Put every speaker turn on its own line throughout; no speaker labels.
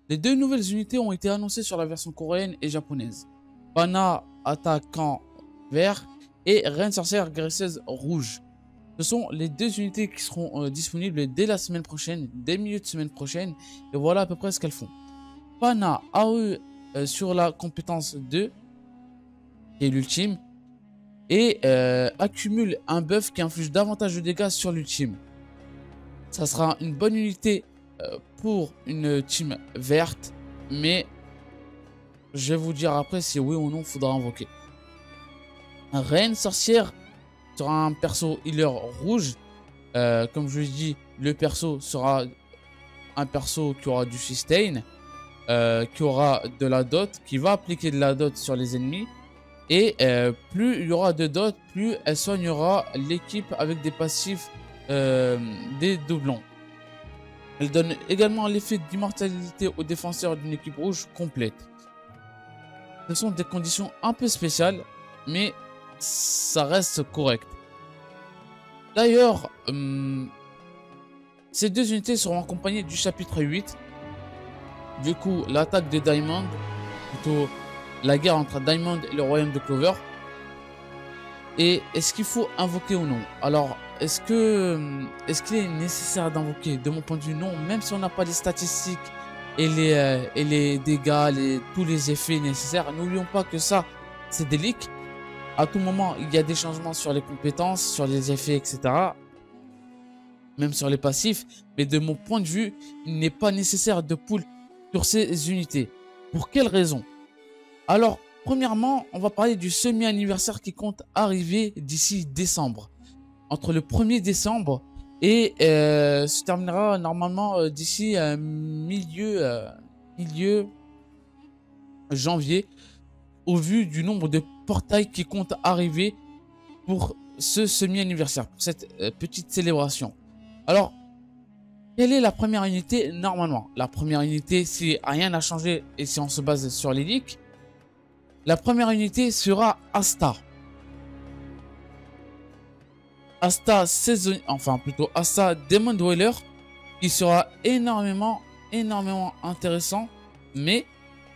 Les deux nouvelles unités ont été annoncées sur la version coréenne et japonaise. Pana, attaquant vert, et Reine sorcière graisseuse rouge. Ce sont les deux unités qui seront disponibles dès la semaine prochaine, dès milieu de semaine prochaine. Et voilà à peu près ce qu'elles font. Pana AOE sur la compétence 2, qui est l'ultime, et accumule un buff qui inflige davantage de dégâts sur l'ultime. Ça sera une bonne unité pour une team verte, mais je vais vous dire après si oui ou non il faudra invoquer. Reine sorcière sera un perso healer rouge. Comme je l'ai dit, le perso sera un perso qui aura du sustain, qui aura de la dot, qui va appliquer de la dot sur les ennemis. Et plus il y aura de dot, plus elle soignera l'équipe avec des passifs des doublons. Elle donne également l'effet d'immortalité aux défenseurs d'une équipe rouge complète. Ce sont des conditions un peu spéciales, mais ça reste correct. D'ailleurs, ces deux unités seront accompagnées du chapitre 8. Du coup, l'attaque de Diamond, plutôt la guerre entre Diamond et le royaume de Clover. Et est-ce qu'il faut invoquer ou non? Alors, est-ce qu'il est nécessaire d'invoquer? De mon point de vue, non. Même si on n'a pas les statistiques et les dégâts, tous les effets nécessaires, n'oublions pas que ça, c'est des leaks. À tout moment, il y a des changements sur les compétences, sur les effets, etc. Même sur les passifs. Mais de mon point de vue, il n'est pas nécessaire de pull sur ces unités. Pour quelle raison? Alors, premièrement, on va parler du semi-anniversaire qui compte arriver d'ici décembre. Entre le 1er décembre et se terminera normalement d'ici milieu janvier, au vu du nombre de portails qui comptent arriver pour ce semi-anniversaire, pour cette petite célébration. Alors, quelle est la première unité normalement? La première unité, si rien n'a changé et si on se base sur les leaks, la première unité sera Asta. Asta saison, enfin plutôt Asta Demon Dweller, qui sera énormément intéressant, mais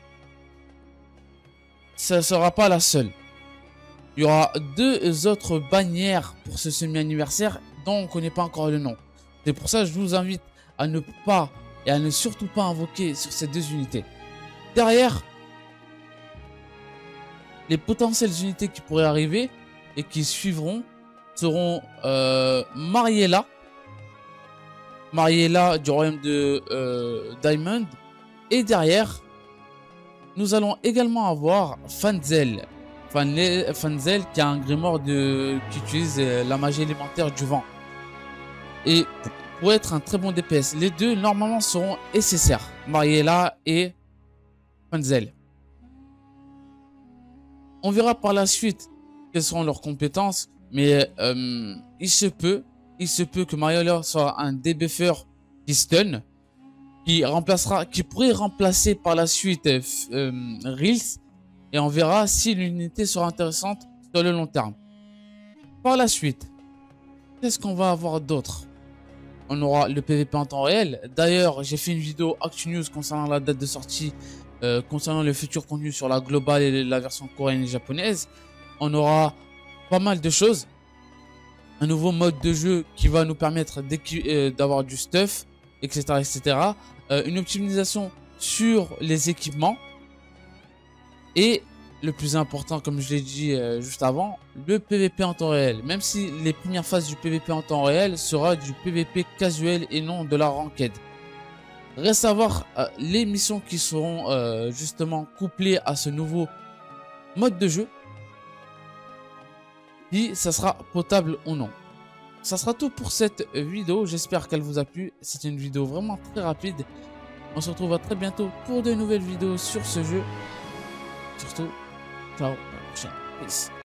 ça ne sera pas la seule. Il y aura deux autres bannières pour ce semi-anniversaire dont on ne connaît pas encore le nom. C'est pour ça que je vous invite à ne pas et à ne surtout pas invoquer sur ces deux unités. Derrière, les potentielles unités qui pourraient arriver et qui suivront seront Mariella du royaume de Diamond. Et derrière, nous allons également avoir Fanzel. Fanzel qui a un grimoire qui utilise la magie élémentaire du vent. Et pour être un très bon DPS, les deux normalement seront SSR. Mariella et Fanzel. On verra par la suite quelles seront leurs compétences. Mais il se peut que Mariella soit un debuffer qui stun, qui pourrait remplacer par la suite Reels, et on verra si l'unité sera intéressante sur le long terme. Par la suite, qu'est-ce qu'on va avoir d'autre? On aura le PVP en temps réel. D'ailleurs, j'ai fait une vidéo Actu News concernant la date de sortie, concernant le futur contenu sur la globale et la version coréenne et japonaise. On aura pas mal de choses. Un nouveau mode de jeu qui va nous permettre d'avoir du stuff, etc. etc. Une optimisation sur les équipements. Et le plus important, comme je l'ai dit juste avant, le PVP en temps réel. Même si les premières phases du PVP en temps réel sera du PVP casuel et non de la ranked. Reste à voir les missions qui seront justement couplées à ce nouveau mode de jeu. Si ça sera potable ou non. Ça sera tout pour cette vidéo. J'espère qu'elle vous a plu. C'est une vidéo vraiment très rapide. On se retrouve à très bientôt pour de nouvelles vidéos sur ce jeu. Surtout, ciao, à la prochaine. Peace.